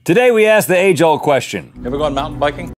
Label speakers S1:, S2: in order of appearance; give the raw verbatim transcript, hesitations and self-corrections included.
S1: Today we ask the age-old question.
S2: Ever gone mountain biking?